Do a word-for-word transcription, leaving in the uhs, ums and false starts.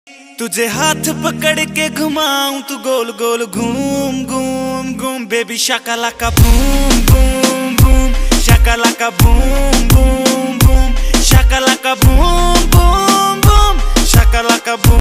तुझे हाथ पकड़ के घुमाऊं तू गोल गोल घूम घूम घूम baby shakalaka boom boom boom shakalaka boom boom boom shakalaka boom boom boom shakalaka boom.